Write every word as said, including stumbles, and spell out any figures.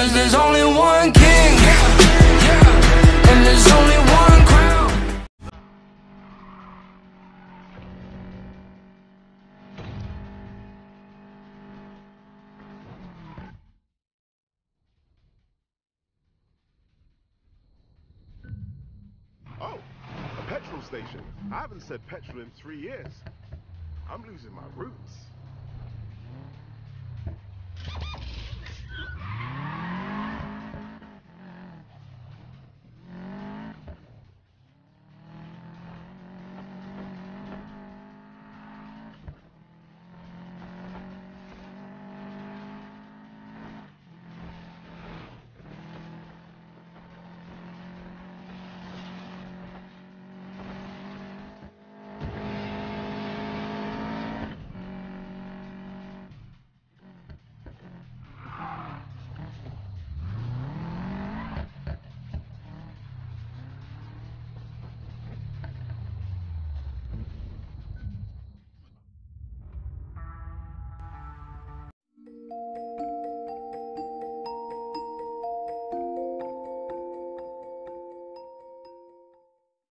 Cause there's only one king, and there's only one crown. Oh, a petrol station. I haven't said petrol in three years. I'm losing my roots.